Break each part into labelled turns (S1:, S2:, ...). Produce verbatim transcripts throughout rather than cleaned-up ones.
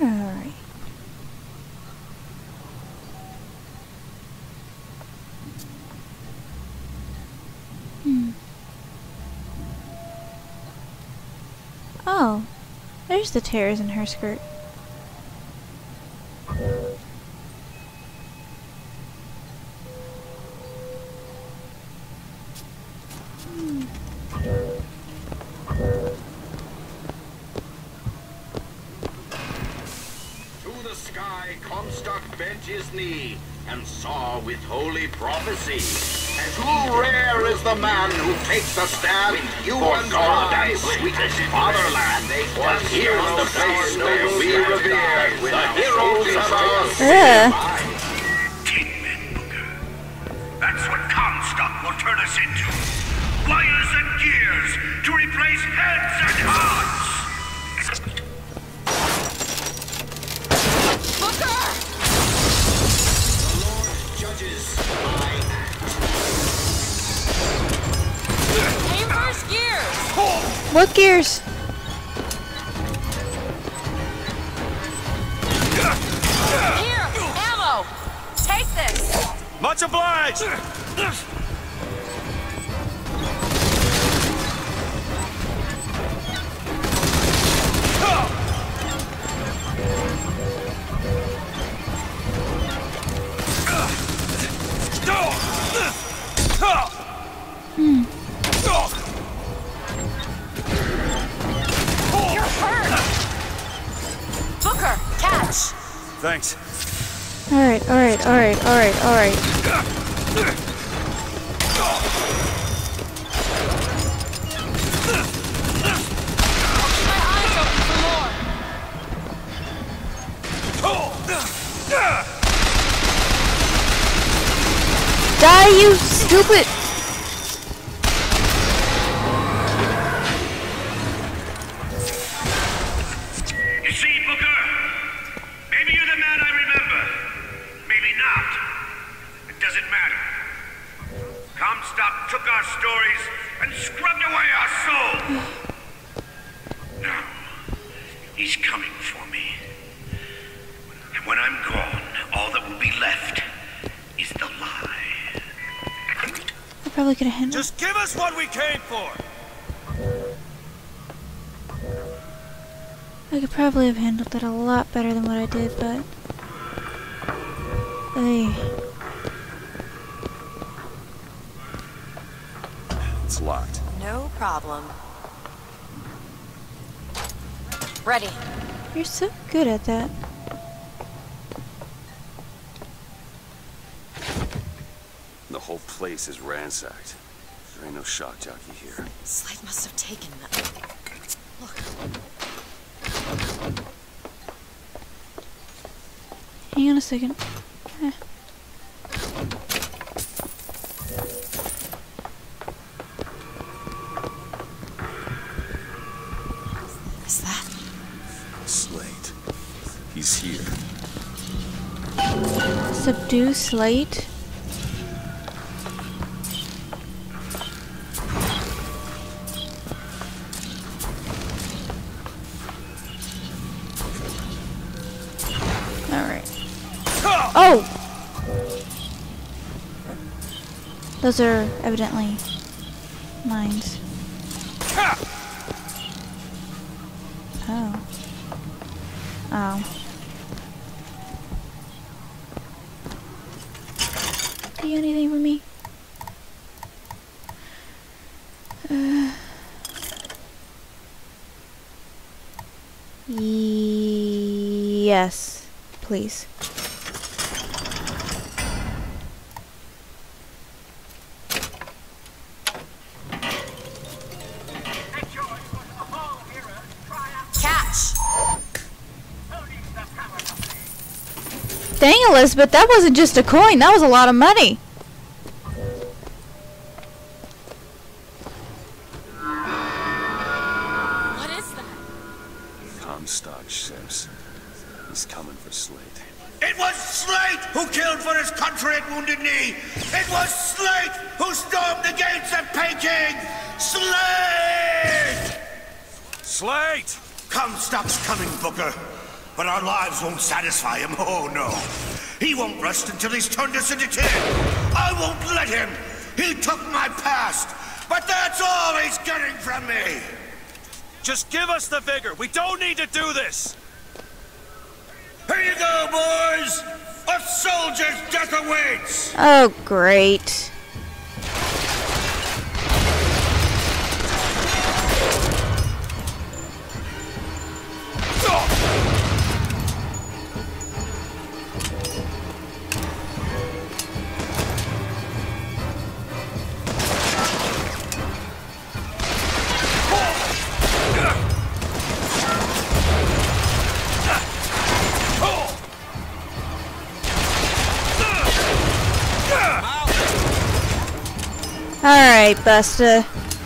S1: Alright. Hmm. Oh, there's the tears in her skirt. Hmm.
S2: To the sky Comstock bent his knee and saw with holy prophecy. And too rare is the man who takes a stand for God and sweetest fatherland. For here's the place where we revere the heroes of our
S1: Ugh.
S3: Ten men, Booker. That's what Comstock will turn us into. Wires and gears to replace heads and hearts.
S4: Booker!
S2: The Lord judges by act.
S4: Aim for his gears!
S1: What gears?
S4: Here! Ammo! Take this!
S5: Much obliged!
S1: Hmm.
S4: You're hurt! Booker, catch!
S5: Thanks.
S1: Alright, alright, alright, alright, alright.
S4: Keep my eyes open for more!
S1: Die, you stupid!
S3: You see, Booker? Maybe you're the man I remember. Maybe not. It doesn't matter. Comstock took our stories and scrubbed away our soul. Now, he's coming for me. And when I'm gone, all that will be left is the lie.
S1: I probably could have handled.
S5: Just give us what we came for!
S1: I could probably have handled it a lot better than what I did, but. Ay.
S5: It's locked.
S4: No problem. Ready.
S1: You're so good at that.
S5: The whole place is ransacked. There ain't no shock jockey here.
S4: Slade must have taken them. Look.
S1: Hang on a second. Eh.
S4: Is that?
S5: Slate. He's here.
S1: Subdue Slate. Oh! Those are evidently mines. Oh. Oh. Do you have anything for me? Uh. Yes, please. Dang, Elizabeth, that wasn't just a coin, that was a lot of money.
S4: What is that?
S5: Comstock ships. He's coming for Slate.
S3: It was Slate who killed for his country at Wounded Knee! It was Slate who stormed the gates of Peking! Slate!
S5: Slate!
S3: Comstock's coming, Booker. But our lives won't satisfy him, oh no. He won't rest until he's turned us into tin. I won't let him. He took my past, but that's all he's getting from me.
S5: Just give us the vigor. We don't need to do this.
S3: Here you go, boys. A soldier's death awaits.
S1: Oh, great. Alright, Buster.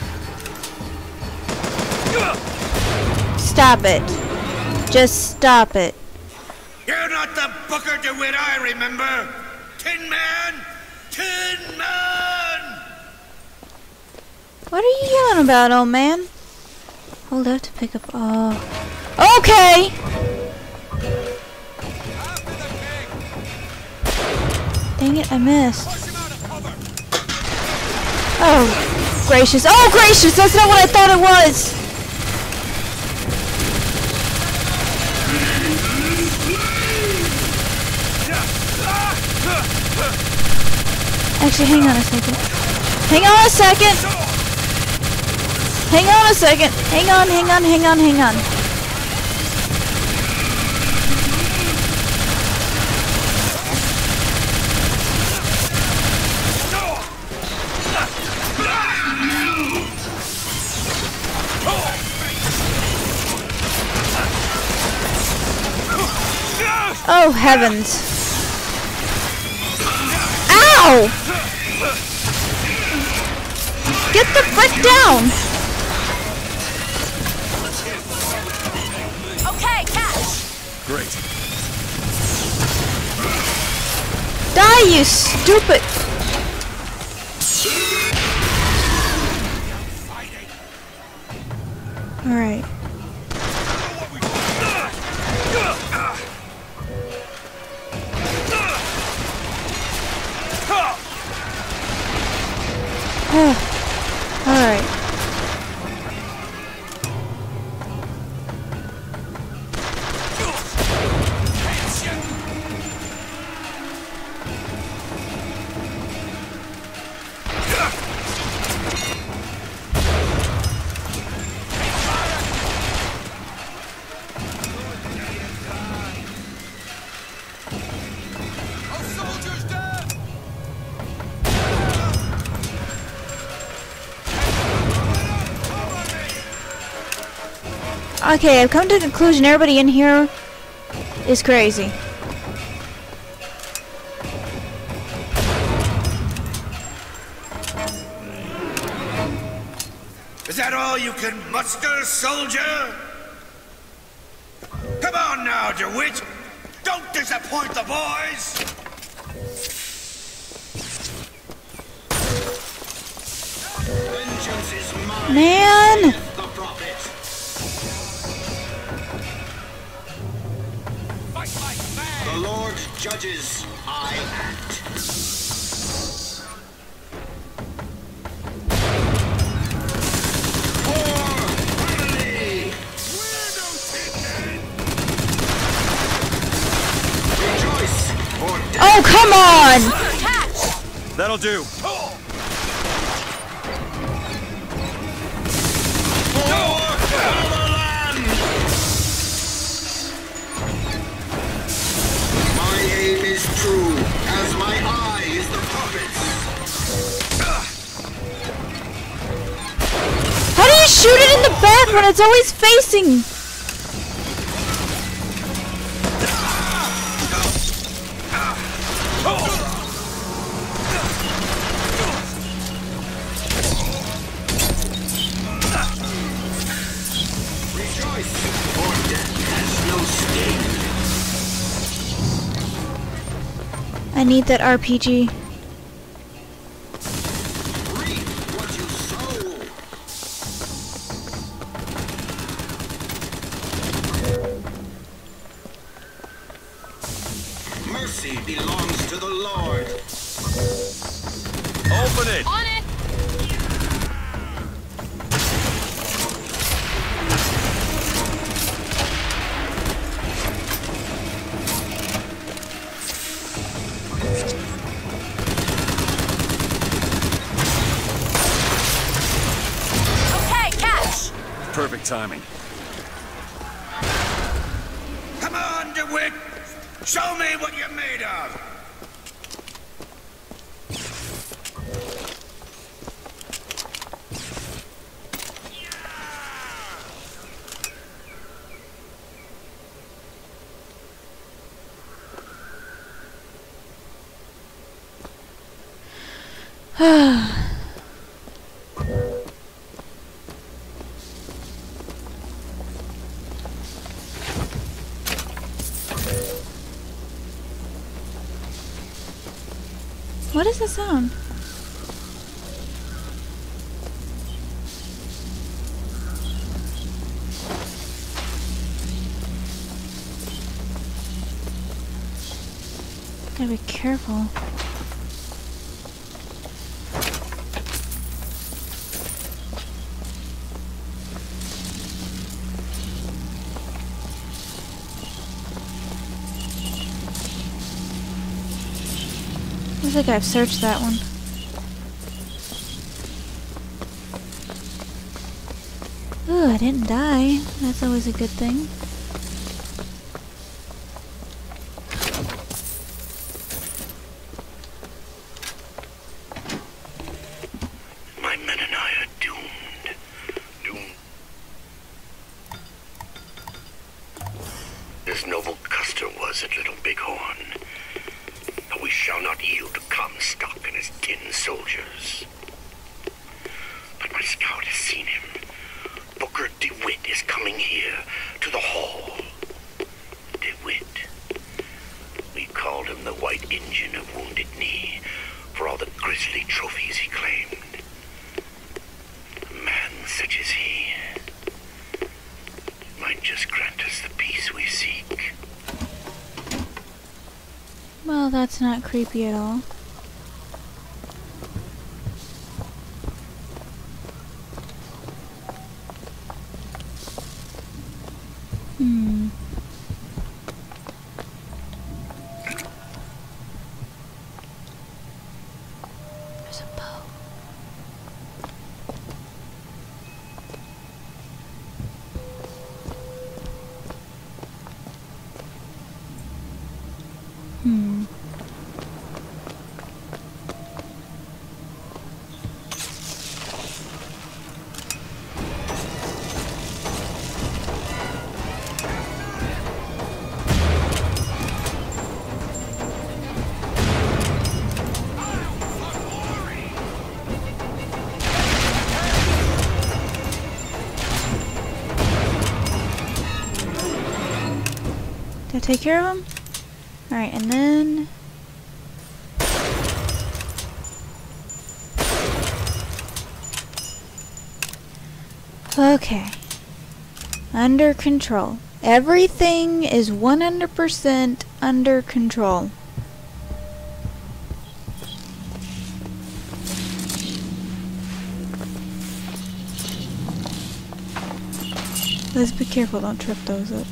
S1: Stop it. Just stop it.
S3: You're not the Booker DeWitt I remember. Tin Man! Tin Man!
S1: What are you yelling about, old man? Hold up to pick up. Oh. Okay! Dang it, I missed. Oh, gracious. Oh, gracious! That's not what I thought it was! Actually, hang on a second. Hang on a second! Hang on a second! Hang on, hang on, hang on, hang on. Oh, heavens. Ow! Get the frick down!
S4: Okay, catch!
S5: Great.
S1: Die, you stupid! Alright. Alright. Okay, I've come to the conclusion everybody in here is crazy.
S3: Is that all you can muster, soldier? Come on now, DeWitt! Don't disappoint the boys!
S2: Vengeance is mine.
S1: Man!
S2: The prophet. The Lord judges, I act. For family! Rejoice, for death.
S1: Oh, come on!
S4: Catch!
S5: That'll do.
S2: True, as my eye is the prophet's.
S1: How do you shoot it in the back when it's always facing?
S2: Rejoice, for death has no sting.
S1: I need that R P G.
S2: Reap what you sow. mercy belongs to the Lord.
S5: Open it!
S4: On it! Okay, catch!
S5: Perfect timing.
S3: Come on, DeWitt! Show me what you're made of!
S1: What is the sound? Gotta be careful. Looks like I've searched that one. Ooh, I didn't die. That's always a good thing.
S3: My men and I are doomed. Doomed. As noble Custer was at Little Bighorn. But we shall not yield to Comstock and his tin soldiers. But my scout has seen him. Booker DeWitt is coming here to the hall. DeWitt. We called him the White Injun of Wounded Knee for all the grisly trophies he claimed. A man such as he might just grant us the peace we seek.
S1: Well, that's not creepy at all. Hmm. There's a bow. Hmm. Did I take care of him? Alright, and then... Okay. Under control. Everything is one hundred percent under control. Let's be careful, don't trip those up.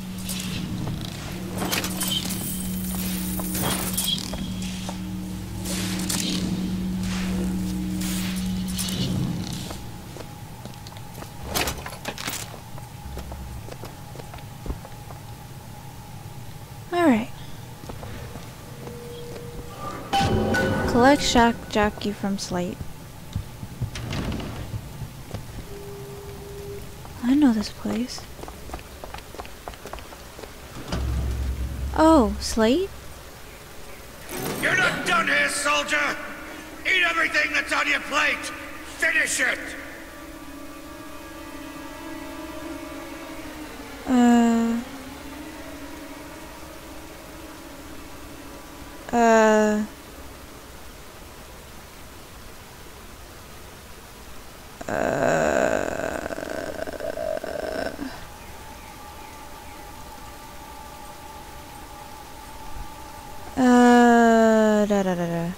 S1: Alright. Collect shock jockey from Slate. I know this place. Oh, Slate?
S3: You're not done here, soldier! Eat everything that's on your plate! Finish it!
S1: Uh... Uh... Uh... Uh... Uh, da da da da.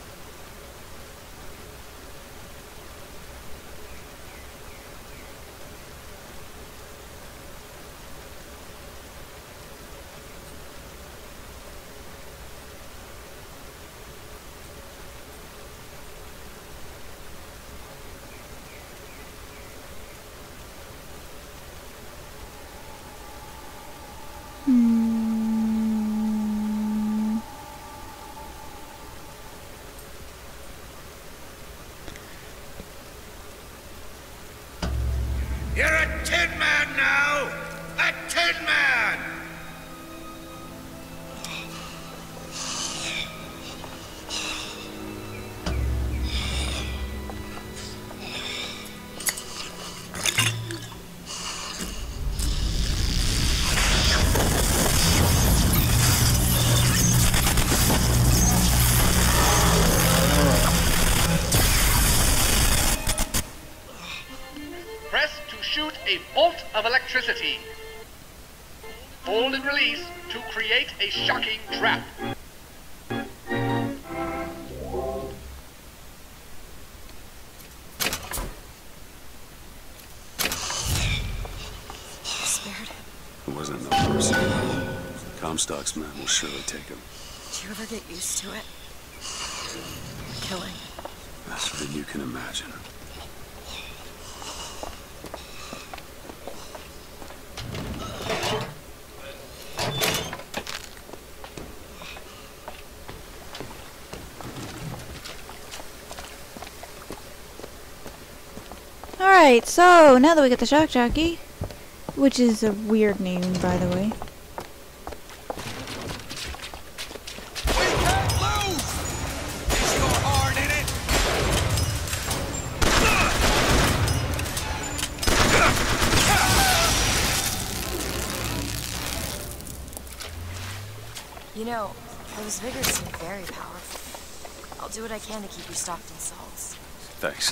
S1: Hmm.
S3: You're a tin man now! A tin man!
S6: Press to shoot a bolt of electricity. Hold and release to create a shocking trap.
S4: Spared.
S5: It wasn't no person. Comstock's men will surely take him.
S4: Do you ever get used to it? Killing.
S5: Faster than you can imagine.
S1: Alright, so now that we got the shock jockey, which is a weird name, by the way.
S3: We can't lose! Is your heart in it?
S4: You know, those vigors seem very powerful. I'll do what I can to keep you stocked in salts.
S5: Thanks.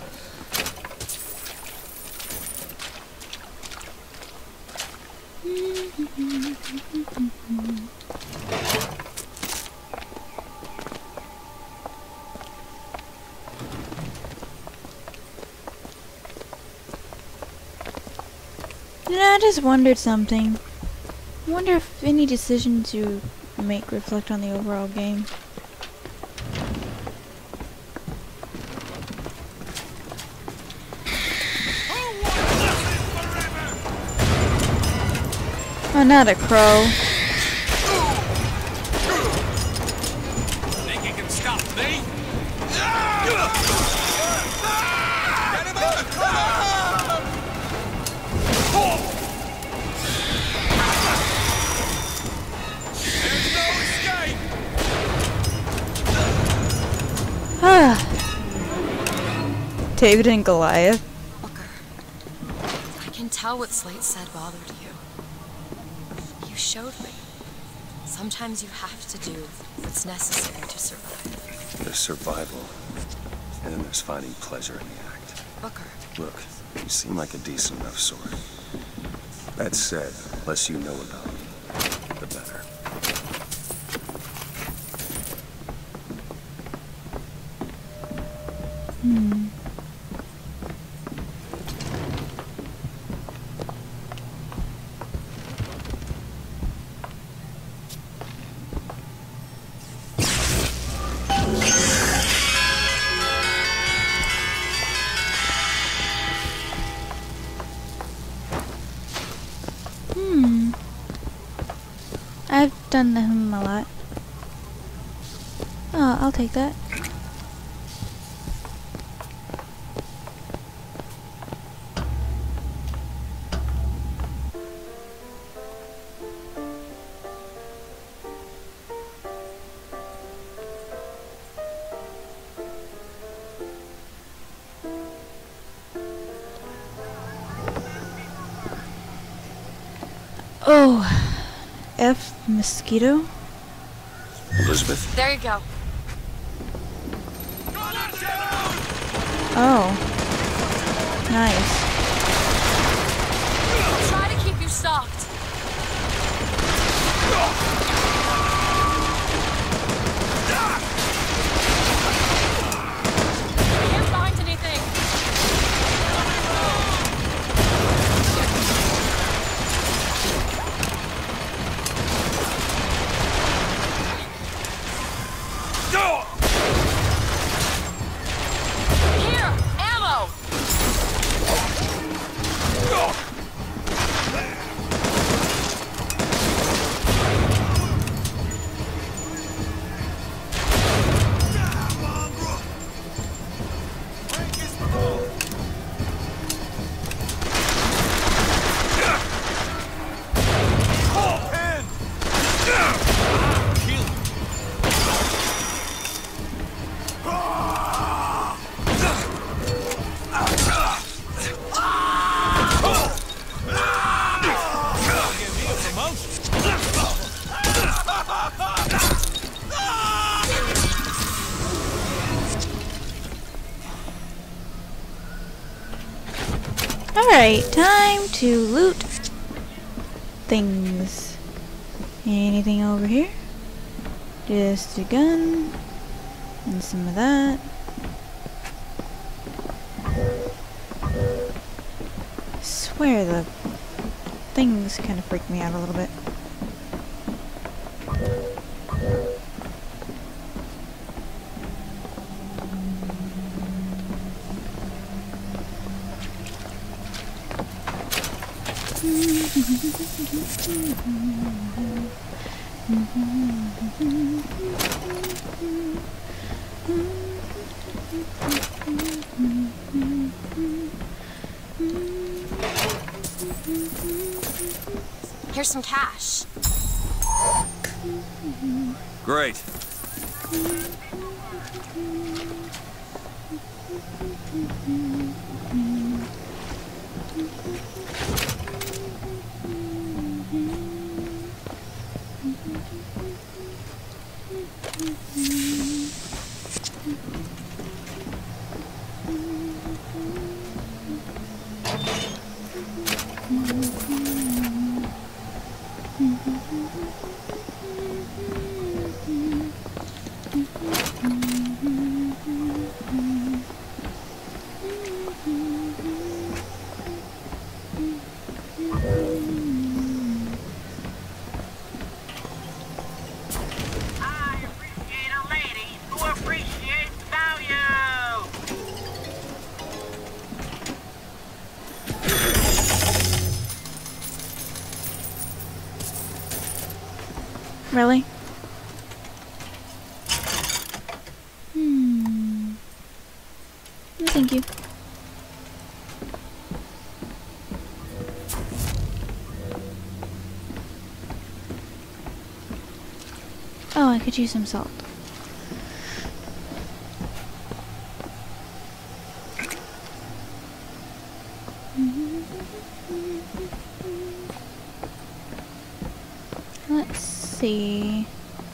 S1: You know, I just wondered something. I wonder if any decisions you make reflect on the overall game. Oh, not a crow.
S3: Think you can stop me? Get him out! There's no escape!
S1: Ah. David and Goliath.
S4: Booker, I can tell what Slate said bothered you. You showed me. Sometimes you have to do what's necessary to survive.
S5: There's survival, and then there's finding pleasure in the act.
S4: Booker,
S5: Look, you seem like a decent enough sort. That said, the less you know about me, the better.
S1: Hmm. Hmm. I've done the hmm a lot. Oh, I'll take that. Oh, F mosquito.
S5: Elizabeth?
S4: there you go.
S1: Oh, nice.
S4: I'll try to keep you stocked.
S1: Alright, time to loot things. Anything over here? Just a gun and some of that. I swear the things kind of freak me out a little bit.
S4: Here's some cash.
S5: Great.
S1: Really? Hmm. No, thank you. Oh, I could use some salt. Let's see.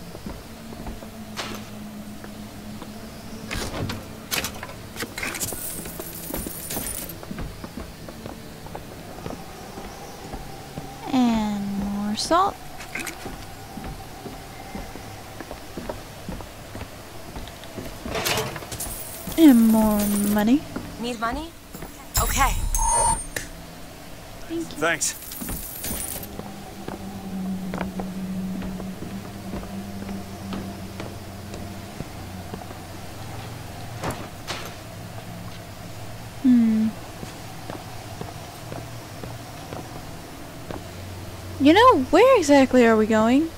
S1: And more salt. And more money.
S4: Need money? Okay.
S1: Thank you.
S5: Thanks.
S1: Hmm. You know, where exactly are we going?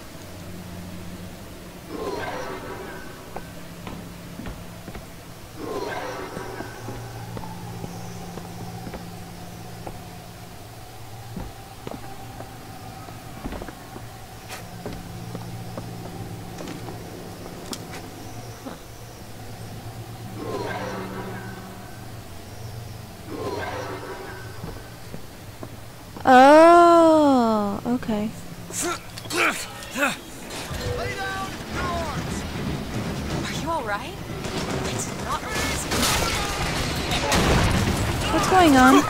S1: Oh, okay.
S4: Are you alright? It's not
S1: What's going on?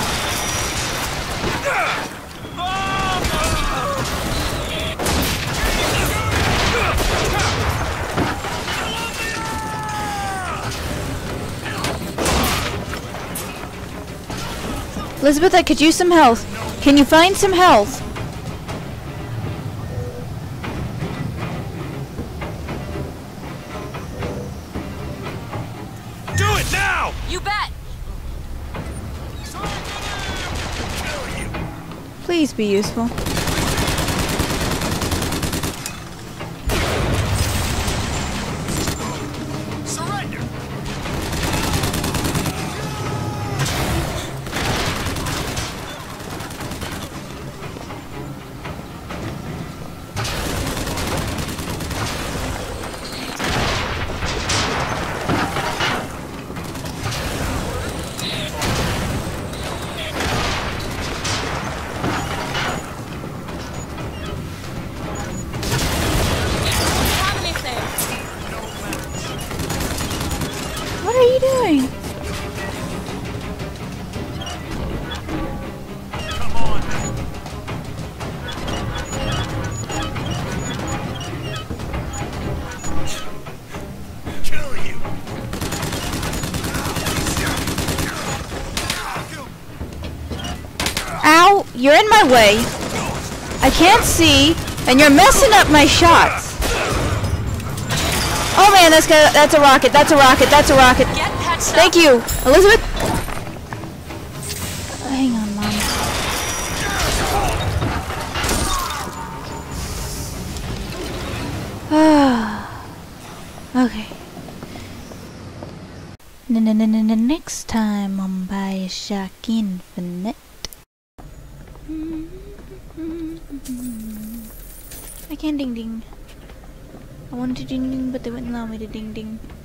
S1: Elizabeth, I could use some health. Can you find some health?
S3: Do it now!
S4: You bet!
S1: Please be useful.
S3: Surrender!
S1: you're in my way. I can't see, and you're messing up my shots. Oh man, that's got, that's a rocket. That's a rocket. That's a rocket.
S4: Get patched
S1: Thank
S4: up.
S1: you, Elizabeth. Oh, hang on, Mom. Okay. Next time on Bioshock Infinite. I can't ding ding. I wanted to ding ding, but they wouldn't allow me to ding ding.